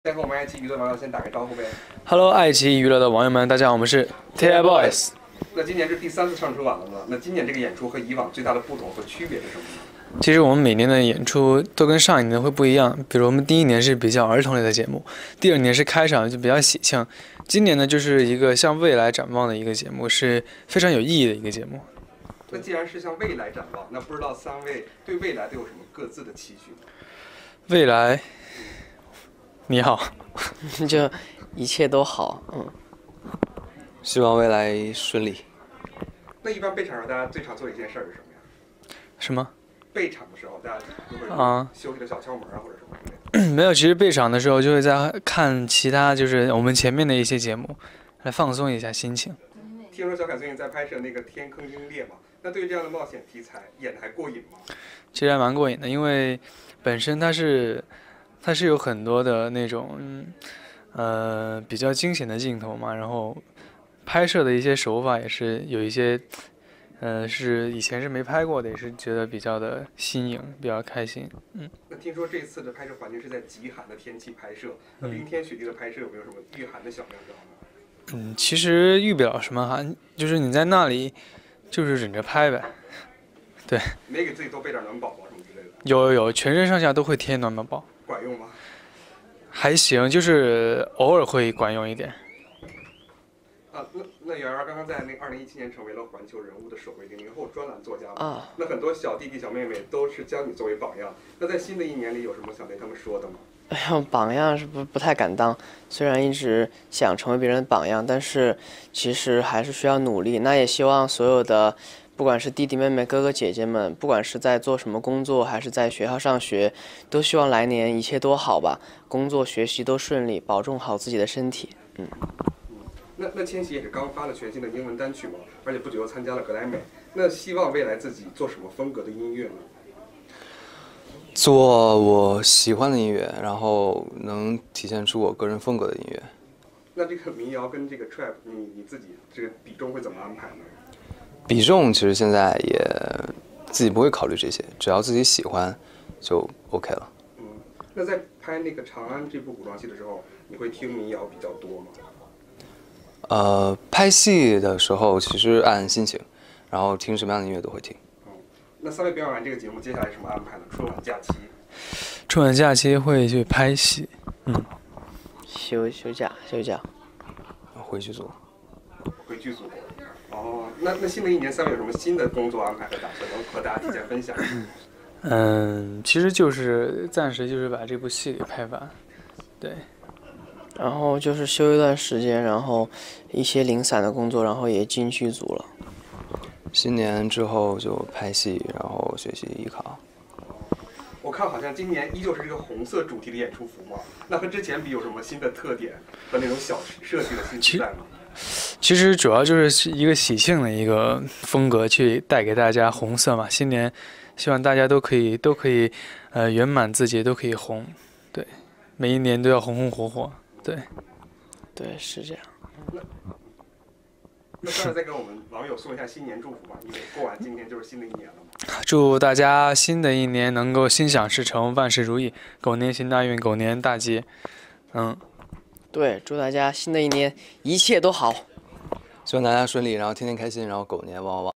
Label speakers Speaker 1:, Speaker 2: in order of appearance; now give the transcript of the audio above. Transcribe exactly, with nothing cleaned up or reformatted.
Speaker 1: 先和我们爱奇艺娱乐网友先打个招呼呗。
Speaker 2: Hello， 爱奇艺娱乐的网友们，大家好，我们是 TFBOYS。
Speaker 1: 那今年是第三次上春晚了呢。那今年这个演出和以往最大的不同和区别是什么呢？
Speaker 2: 其实我们每年的演出都跟上一年会不一样，比如我们第一年是比较儿童类的节目，第二年是开场就比较喜庆，今年呢就是一个向未来展望的一个节目，是非常有意义的一个节目。
Speaker 1: 那既然是向未来展望，那不知道三位对未来都有什么各自的期许呢？
Speaker 2: 未来，你好，
Speaker 3: 就一切都好，嗯。
Speaker 4: 希望未来顺利。
Speaker 1: 那一般备场上大家最常做的一件事儿是什么呀？
Speaker 2: 什么？
Speaker 1: 备场的时候，大家就会
Speaker 2: 啊
Speaker 1: 休息的小窍门啊，或者什么之类的。
Speaker 2: 没有，其实备场的时候就会在看其他，就是我们前面的一些节目，来放松一下心情。
Speaker 1: 听说小凯最近在拍摄那个《天坑鹰猎》嘛，那对于这样的冒险题材，演的还过瘾吗？
Speaker 2: 其实还蛮过瘾的，因为本身它是它是有很多的那种嗯呃比较惊险的镜头嘛，然后拍摄的一些手法也是有一些呃是以前是没拍过的，也是觉得比较的新颖，比较开心。嗯。
Speaker 1: 那听说这次的拍摄环境是在极寒的天气拍摄，那冰天雪地的拍摄有没有什么御寒的小妙招呢？
Speaker 2: 嗯，其实遇不了什么寒，就是你在那里就是忍着拍呗。对。
Speaker 1: 没给自己多备点暖宝宝什么之类的？
Speaker 2: 有有有，全身上下都会贴暖宝宝。
Speaker 1: 管用吗？
Speaker 2: 还行，就是偶尔会管用一点。
Speaker 1: 啊，那那圆圆刚刚在那二零一七年成为了环球人物的首位零零后专栏作家嘛？
Speaker 3: 啊。
Speaker 1: 那很多小弟弟小妹妹都是将你作为榜样。那在新的一年里有什么想对他们说的吗？
Speaker 3: 哎呀，榜样是不不太敢当，虽然一直想成为别人的榜样，但是其实还是需要努力。那也希望所有的，不管是弟弟妹妹、哥哥姐姐们，不管是在做什么工作，还是在学校上学，都希望来年一切都好吧，工作学习都顺利，保重好自己的身体。嗯。
Speaker 1: 那那千玺也是刚发了全新的英文单曲嘛，而且不久又参加了格莱美。那希望未来自己做什么风格的音乐呢？
Speaker 4: 做我喜欢的音乐，然后能体现出我个人风格的音乐。
Speaker 1: 那这个民谣跟这个 trap， 你你自己这个比重会怎么安排呢？
Speaker 4: 比重其实现在也自己不会考虑这些，只要自己喜欢就 OK 了。
Speaker 1: 嗯，那在拍那个《长安》这部古装戏的时候，你会听民谣比较多吗？
Speaker 4: 呃，拍戏的时候其实按心情，然后听什么样的音乐都会听。
Speaker 1: 嗯，那三位表演完这个节目，接下来什么安排呢？春晚假期。
Speaker 2: 春晚假期会去拍戏，嗯。
Speaker 3: 休休假休假。
Speaker 4: 回剧组。
Speaker 1: 回剧组。哦，那那新的一年，三位有什么新的工作安排和打算，能和大家提前分享？
Speaker 2: 嗯，其实就是暂时就是把这部戏给拍完，对。
Speaker 3: 然后就是休一段时间，然后一些零散的工作，然后也进剧组了。
Speaker 4: 新年之后就拍戏，然后学习艺考。
Speaker 1: 我看好像今年依旧是这个红色主题的演出服嘛，那和之前比有什么新的特点和那种小设计的新期待吗？
Speaker 2: 其实主要就是一个喜庆的一个风格，去带给大家红色嘛。新年希望大家都可以都可以呃圆满自己，都可以红，对，每一年都要红红火火，对，
Speaker 3: 对，是这样。
Speaker 1: 那那当然再给我们网友送一下新年祝福吧，因为过完今天就是新的一年了嘛。
Speaker 2: 祝大家新的一年能够心想事成，万事如意，狗年行大运，狗年大吉。嗯，
Speaker 3: 对，祝大家新的一年一切都好，
Speaker 4: 希望大家顺利，然后天天开心，然后狗年旺旺旺。